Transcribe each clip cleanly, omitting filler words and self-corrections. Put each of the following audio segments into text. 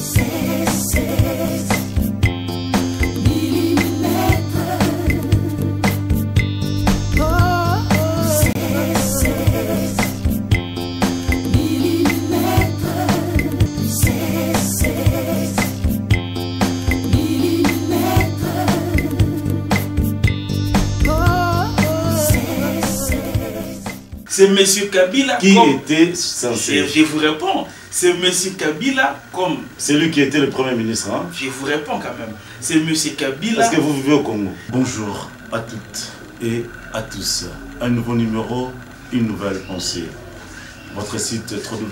C'est M. Kabila qui comme... était censé... Je vous réponds. C'est M. Kabila comme... C'est lui qui était le Premier ministre. Hein? Je vous réponds quand même. C'est M. Kabila... Est-ce que vous vivez au Congo? Bonjour à toutes et à tous. Un nouveau numéro, une nouvelle pensée. Votre site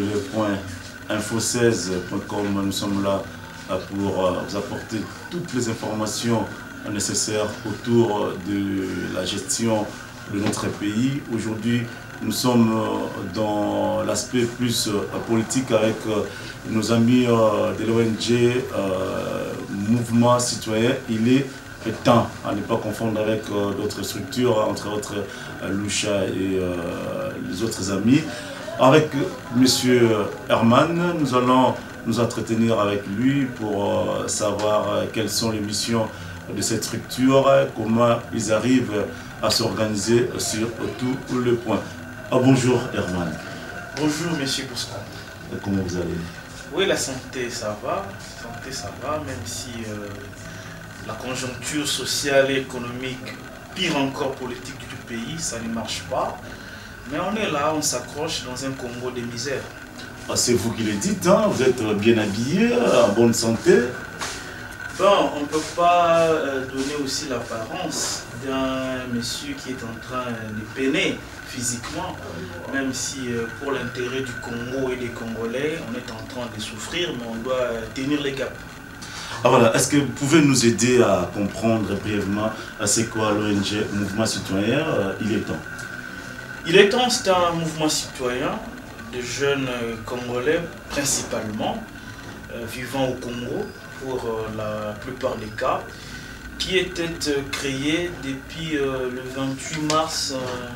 www.info16.com. Nous sommes là pour vous apporter toutes les informations nécessaires autour de la gestion de notre pays. Aujourd'hui, nous sommes dans l'aspect plus politique avec nos amis de l'ONG Mouvement Citoyen. Il est temps à ne pas confondre avec d'autres structures, entre autres Lucha et les autres amis. Avec M. Herman, nous allons nous entretenir avec lui pour savoir quelles sont les missions de cette structure, comment ils arrivent à s'organiser sur tous les points. Bonjour Herman. Bonjour Monsieur Bouscan. Comment vous allez? Oui, la santé ça va, même si la conjoncture sociale et économique, pire encore politique du pays, ça ne marche pas. Mais on est là, on s'accroche dans un Congo de misère. C'est vous qui le dites, hein? Vous êtes bien habillé, en bonne santé. Bon, on ne peut pas donner aussi l'apparence d'un monsieur qui est en train de peiner physiquement, même si pour l'intérêt du Congo et des Congolais, on est en train de souffrir, mais on doit tenir les caps. Voilà, est-ce que vous pouvez nous aider à comprendre brièvement c'est quoi l'ONG Mouvement Citoyen? Il est temps. Il est temps, c'est un mouvement citoyen de jeunes Congolais principalement, vivant au Congo, pour la plupart des cas, qui était créé depuis le 28 mars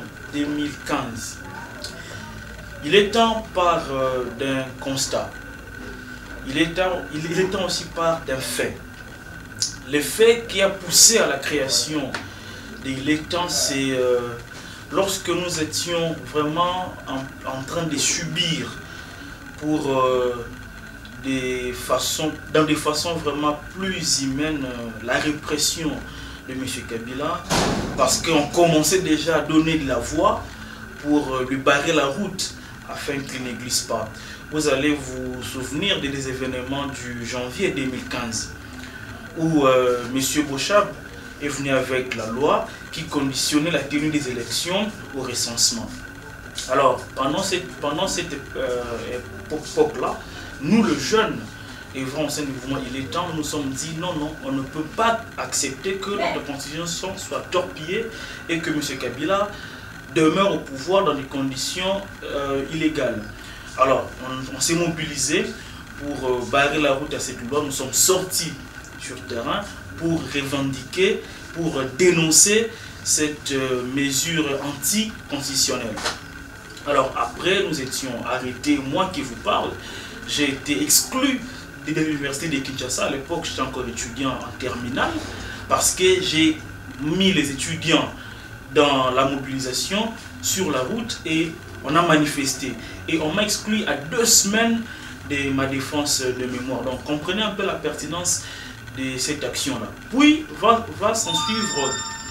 2015. Il est temps par d'un constat. Il est temps aussi par d'un fait. Le fait qui a poussé à la création d'Il est temps, c'est lorsque nous étions vraiment en train de subir pour dans des façons vraiment plus humaines la répression de M. Kabila, parce qu'on commençait déjà à donner de la voix pour lui barrer la route afin qu'il ne glisse pas. Vous allez vous souvenir des événements du janvier 2015 où M. Bochab est venu avec la loi qui conditionnait la tenue des élections au recensement. Alors, pendant cette époque-là, nous, le jeune, et vraiment au sein du mouvement Il est temps, nous nous sommes dit non, on ne peut pas accepter que notre constitution soit torpillée et que M. Kabila demeure au pouvoir dans des conditions illégales. Alors, on s'est mobilisé pour barrer la route à cette loi. Nous sommes sortis sur le terrain pour revendiquer, pour dénoncer cette mesure anticonstitutionnelle. Alors après, nous étions arrêtés, moi qui vous parle, j'ai été exclu de l'université de Kinshasa. À l'époque, j'étais encore étudiant en terminale, parce que j'ai mis les étudiants dans la mobilisation sur la route et on a manifesté. Et on m'a exclu à 2 semaines de ma défense de mémoire. Donc comprenez un peu la pertinence de cette action-là. Puis va s'en suivre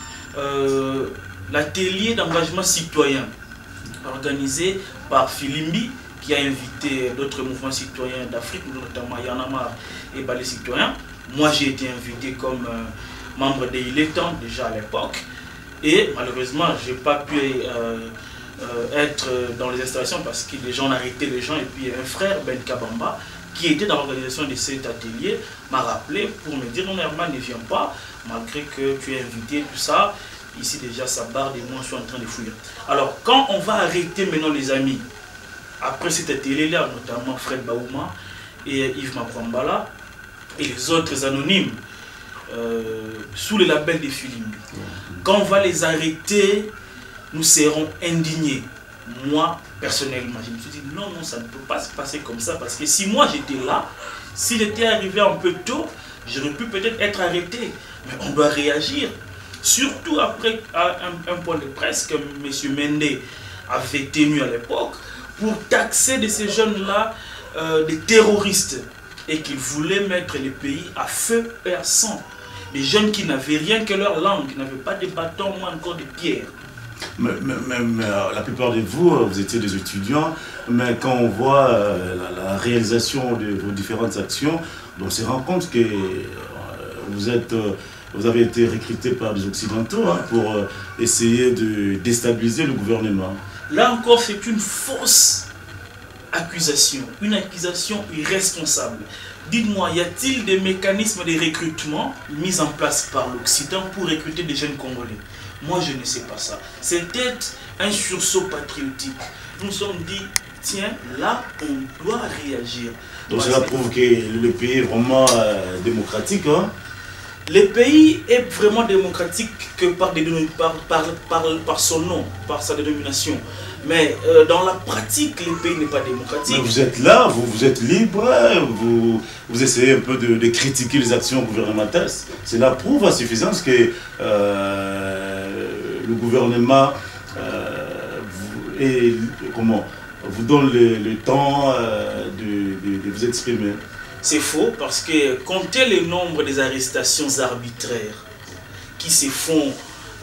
l'atelier d'engagement citoyen organisé par Filimbi, qui a invité d'autres mouvements citoyens d'Afrique, notamment Yanamar et Balai Citoyen. Moi, j'ai été invité comme membre de Il est temps déjà à l'époque. Et malheureusement, je n'ai pas pu être dans les installations parce que les gens ont arrêté les gens. Et puis un frère, Ben Kabamba, qui était dans l'organisation de cet atelier, m'a rappelé pour me dire non, Herman, ne viens pas, malgré que tu es invité, tout ça. Ici déjà, ça barre et moi, je suis en train de fuir. Alors, quand on va arrêter maintenant les amis, après cet atelier-là, notamment Fred Baouma et Yves Makwambala et les autres anonymes, sous le label des Filimbi, quand on va les arrêter, nous serons indignés. Moi, personnellement, je me suis dit non, ça ne peut pas se passer comme ça, parce que si moi j'étais là, Si j'étais arrivé un peu tôt, j'aurais pu peut-être être arrêté. Mais on doit réagir. Surtout après un point de presse que M. Mende avait tenu à l'époque pour taxer de ces jeunes-là des terroristes et qu'ils voulaient mettre le pays à feu et à sang. Des jeunes qui n'avaient rien que leur langue, qui n'avaient pas de bâtons, moins encore de pierres. Mais la plupart de vous, vous étiez des étudiants, mais quand on voit la réalisation de vos différentes actions, on se rend compte que vous avez été recrutés par des Occidentaux pour essayer de déstabiliser le gouvernement. Là encore, c'est une fausse accusation, une accusation irresponsable. Dites-moi, y a-t-il des mécanismes de recrutement mis en place par l'Occident pour recruter des jeunes Congolais? Moi, je ne sais pas ça. C'était un sursaut patriotique. Nous nous sommes dit, tiens, là, on doit réagir. Donc cela prouve que le pays est vraiment démocratique, hein? Le pays est vraiment démocratique que par son nom, par sa dénomination. Mais dans la pratique, le pays n'est pas démocratique. Mais vous êtes là, vous êtes libre, vous essayez un peu de critiquer les actions gouvernementales. Cela prouve à suffisance que le gouvernement vous donne le temps de vous exprimer. C'est faux parce que comptez le nombre des arrestations arbitraires qui se font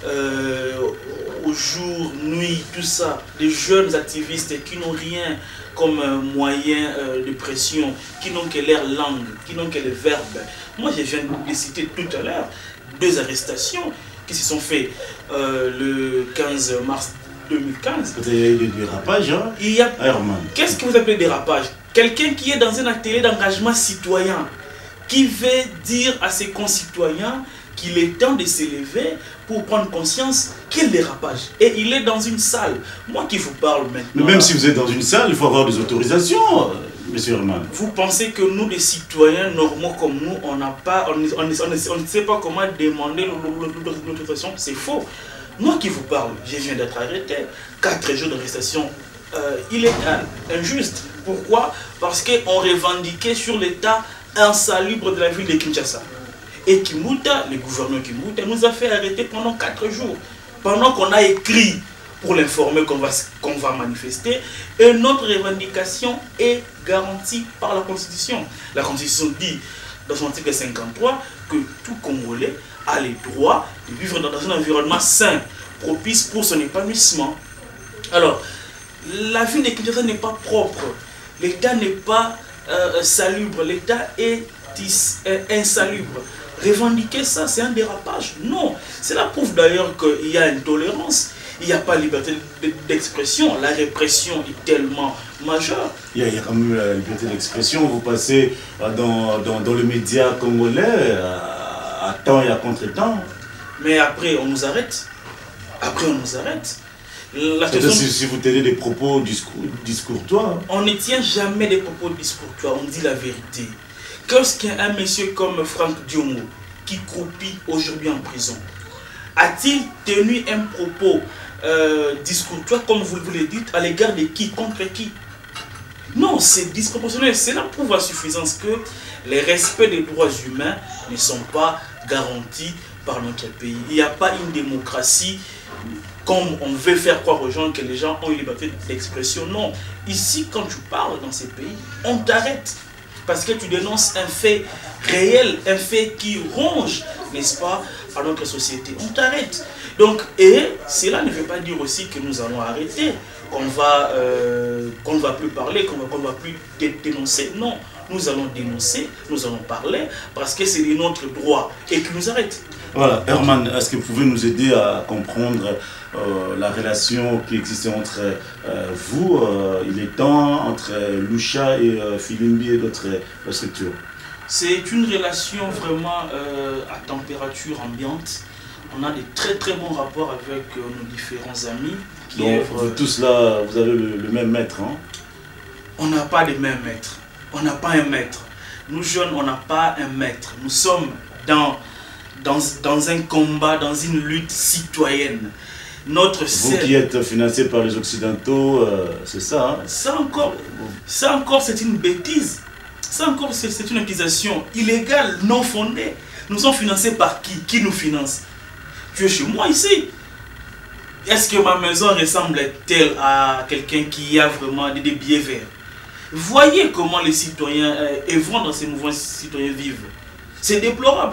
au jour, nuit, tout ça, des jeunes activistes qui n'ont rien comme moyen de pression, qui n'ont que leur langue, qui n'ont que les verbes. Moi, je viens de citer tout à l'heure 2 arrestations qui se sont faites le 15 mars 2015. Il y a eu des dérapages, hein? Qu'est-ce que vous appelez dérapage? Quelqu'un qui est dans un atelier d'engagement citoyen, qui veut dire à ses concitoyens qu'il est temps de s'élever pour prendre conscience qu'il dérapage. Et il est dans une salle. Moi qui vous parle maintenant... Mais même si vous êtes dans une salle, il faut avoir des autorisations, monsieur Herman. Vous pensez que nous, des citoyens normaux comme nous, on ne sait pas comment demander l'autorisation? C'est faux. Moi qui vous parle, je viens d'être arrêté. 4 jours d'arrestation illégale, injuste. Pourquoi? Parce qu'on revendiquait sur l'état insalubre de la ville de Kinshasa. Et Kimbuta, le gouverneur Kimbuta, nous a fait arrêter pendant 4 jours. Pendant qu'on a écrit pour l'informer qu'on va manifester. Et notre revendication est garantie par la Constitution. La Constitution dit, dans son article 53, que tout Congolais a le droit de vivre dans un environnement sain, propice pour son épanouissement. Alors, la ville de Kinshasa n'est pas propre. L'État n'est pas salubre. L'État est insalubre. Revendiquer ça, c'est un dérapage. Non. Cela prouve d'ailleurs qu'il y a intolérance. Il n'y a pas liberté d'expression. La répression est tellement majeure. Il y a quand même la liberté d'expression. Vous passez dans le média congolais à temps et à contre-temps. Mais après, on nous arrête. Après, on nous arrête. Si vous tenez des propos discourtois. On ne tient jamais des propos discourtois, on dit la vérité. Qu'est-ce qu'un monsieur comme Franck Diongo, qui croupit aujourd'hui en prison, a-t-il tenu un propos discourtois, comme vous le dites, à l'égard de qui, contre qui? Non, c'est disproportionnel. Cela prouve à suffisance que les respects des droits humains ne sont pas garantis par notre pays. Il n'y a pas une démocratie comme on veut faire croire aux gens que les gens ont une liberté d'expression. Non. Ici, quand tu parles dans ces pays, on t'arrête. Parce que tu dénonces un fait réel, un fait qui ronge, n'est-ce pas, à notre société. On t'arrête. Donc, et cela ne veut pas dire aussi que nous allons arrêter, qu'on ne va plus parler, qu'on ne va plus dénoncer. Non. Nous allons dénoncer, nous allons parler, parce que c'est notre droit et qu'ils nous arrêtent. Voilà, Herman, est-ce que vous pouvez nous aider à comprendre la relation qui existe entre vous, il est temps, entre Lucha et Filimbi et d'autres structures? C'est une relation vraiment à température ambiante. On a des très très bons rapports avec nos différents amis. Donc, tous là, vous avez le même maître, hein? On n'a pas les mêmes maîtres. On n'a pas un maître. Nous jeunes, on n'a pas un maître. Nous sommes dans un combat, dans une lutte citoyenne. Vous qui êtes financé par les Occidentaux, c'est ça, hein? Ça encore c'est une bêtise. Ça encore, c'est une accusation illégale, non fondée. Nous sommes financés par qui? Qui nous finance? Tu es chez moi ici. Est-ce que ma maison ressemble-t-elle à quelqu'un qui a vraiment des billets verts? Voyez comment les citoyens œuvrant dans ces mouvements citoyens vivent. C'est déplorable.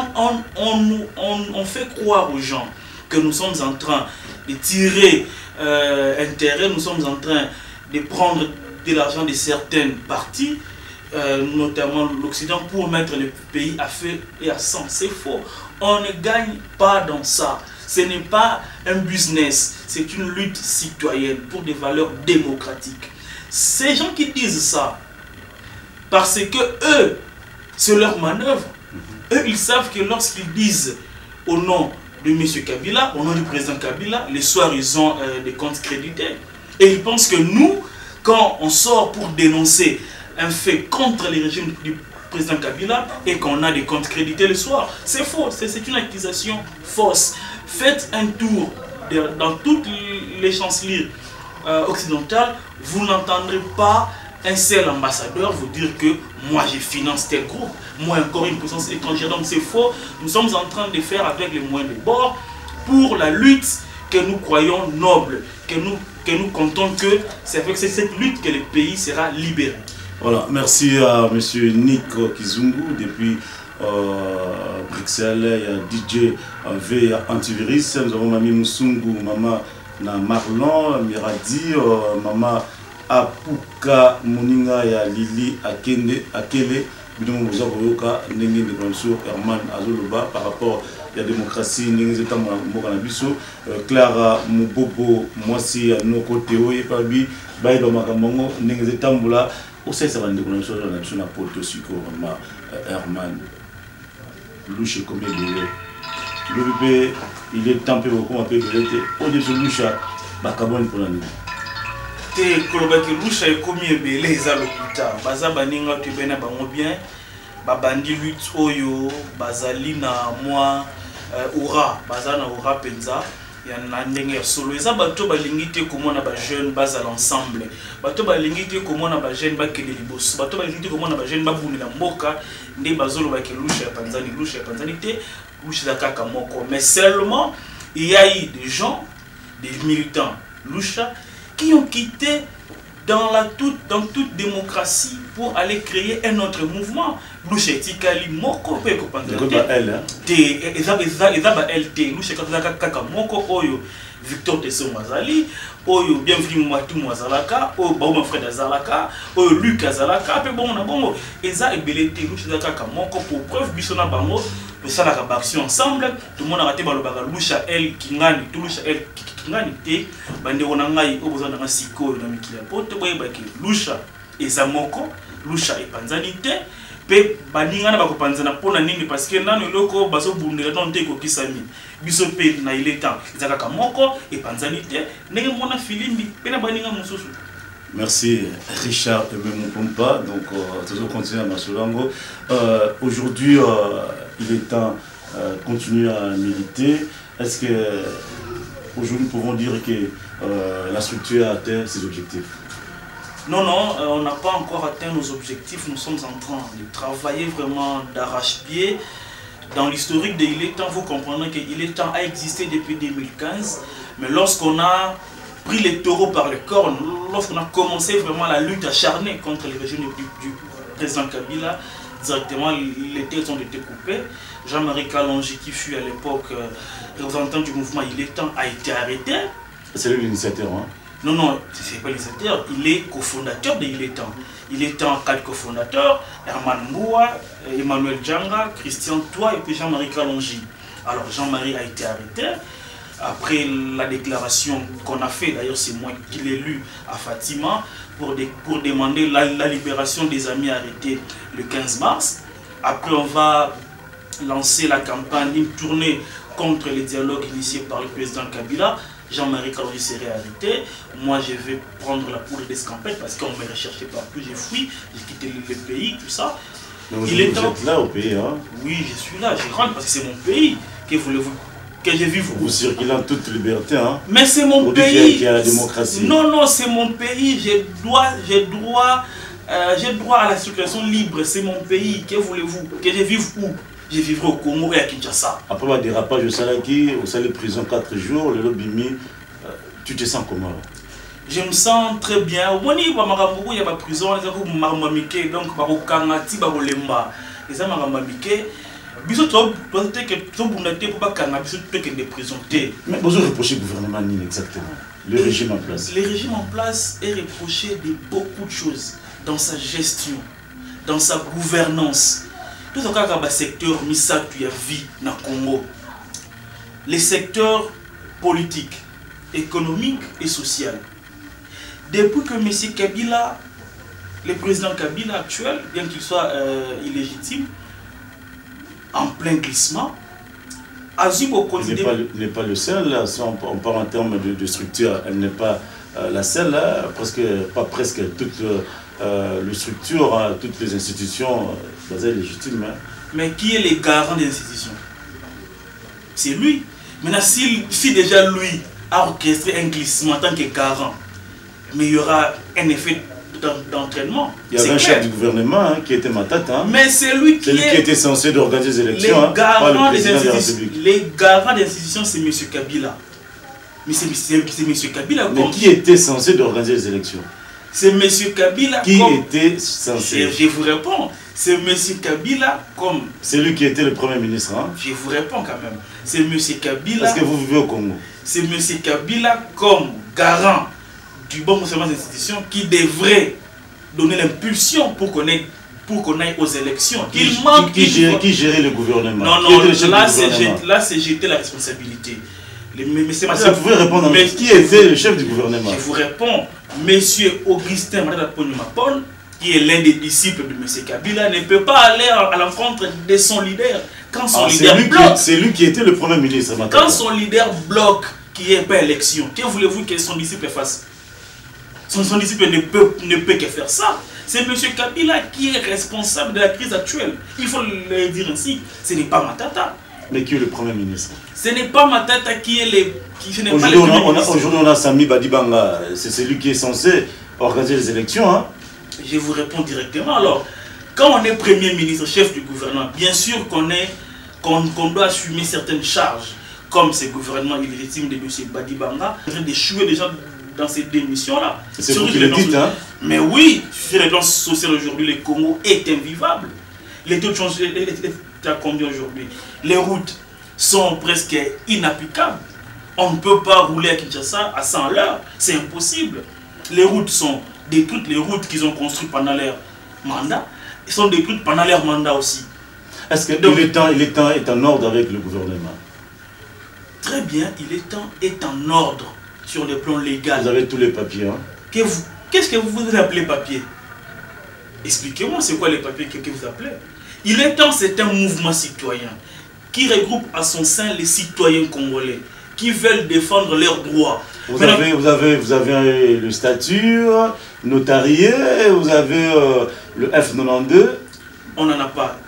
On fait croire aux gens que nous sommes en train de tirer intérêt, nous sommes en train de prendre de l'argent de certaines parties, notamment l'Occident, pour mettre le pays à feu et à sang. C'est faux. On ne gagne pas dans ça. Ce n'est pas un business, c'est une lutte citoyenne pour des valeurs démocratiques. Ces gens qui disent ça, parce que eux, c'est leur manœuvre. Eux, ils savent que lorsqu'ils disent au nom de M. Kabila, au nom du président Kabila, les soirs, ils ont des comptes crédités. Et ils pensent que nous, quand on sort pour dénoncer un fait contre les régimes du président Kabila et qu'on a des comptes crédités le soir, c'est faux, c'est une accusation fausse. Faites un tour dans toutes les chancelleries occidentales, vous n'entendrez pas un seul ambassadeur vous dire que moi je finance tel groupe, moi encore une puissance étrangère. Donc c'est faux, nous sommes en train de faire avec les moyens de bord pour la lutte que nous croyons noble, que nous comptons que c'est avec cette lutte que le pays sera libéré. Voilà, merci à M. Nick Kizungu depuis Bruxelles, il y a DJ V, il y a Antivirus, nous avons Mami Musungu, Maman na Marlon, Miradi, Maman Apuka Moninga, il y a Lili Akele, Bidon Mozakoyoka, Nengi Nekranso, Herman Azoloba, par rapport à la démocratie, Nengi Zeta Mokanabiso, Clara Mubobo, Mwasi, Noko Teo, Epabi, Baïba Makamongo, Nengi Zeta Mboula, au sein de la déclaration de la nation à Porto Suco, Herman, Louche comme le bébé, il est temps pour qu'on appelle le au-dessus de Louche, Bakabon pour l'année. Te kolobaki Louche est commis belé les l'hôpital. Baza baninga tu bena bango bien, babandi lutte oyo, bazali na moi aura, baza na aura penza. Il y a un ndenge solo. Et ça, bateau balingité comment on a jeune base à l'ensemble. Bateau balingité comment on a jeune bas que les libos. Bateau balingité comment on a jeune bas bouni la moka. Né bazolo bas que louche à Panzani, louche à Panzani té, louche à Kaka moko. Mais seulement il y a eu des gens, des militants loucha qui ont quitté dans toute démocratie pour aller créer un autre mouvement. Louche etikali moko pe ko Panzani. Té ezaba LT louche Kaka moko oyo Victor Tesso Mazali oyo bienvenue Matou Mwazalaka oyo Bauma Fred Azalaka oyo Luc Azalaka pe bon na bongo eza ebelete louche Kaka moko pour preuve bisona bango pour ça la action ensemble tout le monde a raté balobaka louche elle kingani tout louche elle kingani té bande ona ngai oboza na siko na mikila poto boye baki louche eza moko louche epanzani té pe baninga na bakopanzana pona nini parce que nano eloko baso bundela don te ko kisami biso pe na ile temps ezaka moko epanzani té ndenge mona filimbi pe na baninga mususu. Merci Richard Ebemupompa. Donc toujours continuer à Masolango. Aujourd'hui il est temps de continuer à militer. Est-ce que aujourd'hui nous pouvons dire que la structure a atteint ses objectifs? Non, on n'a pas encore atteint nos objectifs. Nous sommes en train de travailler vraiment d'arrache-pied. Dans l'historique de Il est temps, vous comprenez que Il est temps a existé depuis 2015. Mais lorsqu'on a pris les taureaux par les cornes, lorsqu'on a commencé vraiment la lutte acharnée contre le régime du président Kabila, directement les têtes ont été coupées. Jean-Marie Kalonji, qui fut à l'époque représentant du mouvement Il est temps, a été arrêté. C'est lui l'initiateur, hein? Non, ce n'est pas l'initiateur, il est cofondateur de Il est temps. Il est temps 4 cofondateurs, Herman Mboua, Emmanuel Djanga, Christian Toit et puis Jean-Marie Kalonji. Alors Jean-Marie a été arrêté. Après la déclaration qu'on a fait, d'ailleurs c'est moi qui l'ai lu à Fatima, pour demander la libération des amis arrêtés le 15 mars. Après on va lancer la campagne, une tournée contre les dialogues initiés par le président Kabila. Jean-Marie Kalonji serait arrêté. Moi, je vais prendre la poudre d'escampette parce qu'on me recherché partout. J'ai fui, j'ai quitté le pays, tout ça. Donc, vous êtes là au pays, hein? Oui, je suis là. Je rentre parce que c'est mon pays. Que voulez-vous que je vive? Vous circulez en toute liberté, hein? Mais c'est mon pays. Qui a la démocratie. Non, c'est mon pays. J'ai droit j'ai droit à la circulation libre, c'est mon pays, que voulez-vous? Que je vive où? Je vivrai au Congo et à Kinshasa. Après le dérapage au Salaki, au Salé prison 4 jours, le Lobimi, tu te sens comment? Je me sens très bien. Au moins, il y a ma prison, il y a ma mamike, donc ma kangati, ma lemba. Et ça m'a mamike. Bisous, tu as que tu as pour pas cannabis, tu as des prisons. Mais vous reprochez le gouvernement exactement? Le régime en place. Le régime en place est reproché de beaucoup de choses dans sa gestion, dans sa gouvernance. Tout ce cas, le secteur Misa tu as vie dans le Congo. Les secteurs politiques, économiques et sociaux. Depuis que M. Kabila, le président Kabila actuel, bien qu'il soit illégitime, en plein glissement, Azubo il n'est pas le seul, là, si on parle en termes de structure, elle n'est pas la seule, là, pas presque toute les structures, hein, toutes les institutions basées légitimes. Hein. Mais qui est le garant des institutions? C'est lui. Maintenant, si déjà lui a orchestré un glissement en tant que garant, mais il y aura un effet d'entraînement. Il y avait un chef du gouvernement hein, qui était Matata. Hein. Mais c'est lui qui était censé organiser les élections. Les garants des institutions, c'est M. Kabila. Mais c'est M. Kabila. Mais qui était censé organiser les élections? C'est M. Kabila. Qui était censé? Je vous réponds. C'est M. Kabila comme... C'est lui qui était le Premier ministre. Hein? Je vous réponds quand même. C'est M. Kabila... Est-ce que vous vivez au Congo? C'est M. Kabila comme garant du bon fonctionnement des institutions qui devrait donner l'impulsion pour qu'on aille aux élections. Qui gérait le gouvernement? Non, là c'est jeter la responsabilité. Vous pouvez répondre, mais qui était le chef du gouvernement? Je vous réponds, M. Augustin Matata-Ponyo-Mapon, qui est l'un des disciples de M. Kabila, ne peut pas aller à l'encontre de son leader. C'est lui qui était le Premier ministre. Quand son leader bloque qu'il n'y ait pas élection, que voulez-vous que son disciple fasse? Son disciple ne peut que faire ça. C'est M. Kabila qui est responsable de la crise actuelle. Il faut le dire ainsi. Ce n'est pas Matata. Mais qui est le Premier ministre? Ce n'est pas Matata qui est le... Aujourd'hui, on a Sami Badibanga. C'est celui qui est censé organiser les élections. Hein? Je vous réponds directement. Alors, quand on est Premier ministre, chef du gouvernement, bien sûr qu'on doit assumer certaines charges, comme ce gouvernement illégitime de M. Badibanga, en train d'échouer déjà dans ces démissions-là. C'est vous qui le dites, hein? Mais oui, sur les plans sociaux aujourd'hui, le Congo est invivable. Les taux de change est à combien aujourd'hui? Les routes sont presque inapplicables. On ne peut pas rouler à Kinshasa à 100 à l'heure. C'est impossible. Les routes sont détruites. Les routes qu'ils ont construites pendant leur mandat sont détruites pendant leur mandat aussi. Est-ce que l'État est en ordre avec le gouvernement? Très bien, l'État est en ordre sur le plan légal. Vous avez tous les papiers. Hein? Qu'est-ce que vous appelez papier? Expliquez-moi, c'est quoi les papiers que vous appelez? Il est temps, c'est un mouvement citoyen qui regroupe à son sein les citoyens congolais qui veulent défendre leurs droits. Vous avez le statut notarié, vous avez le F92. On n'en a pas.